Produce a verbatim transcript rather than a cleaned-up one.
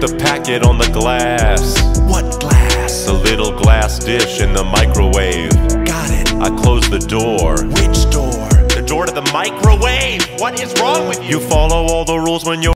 the packet on the glass. What glass? The little glass dish in the microwave. Got it. I closed the door. Which door? The door to the microwave! What is wrong with you? You follow all the rules when you're